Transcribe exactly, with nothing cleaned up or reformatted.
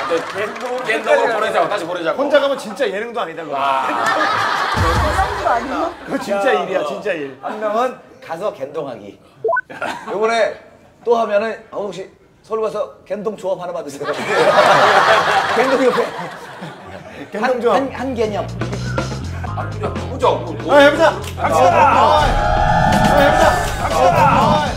겐동으로 보내자고 다시 보내자고. 혼자 가면 진짜 예능도 아니다 그거. 예능도 아니고. 그거 진짜 일이야 진짜 일. 한 명은 가서 겐동하기. 요번에 또 하면은 아우 혹시 서울 가서 겐동 조합 하나 만드세요. 겐동 옆에 겐동 조합. 한, 한 개념. 아, 그죠? 아 해보자. 박수. 아 해보자. 박수.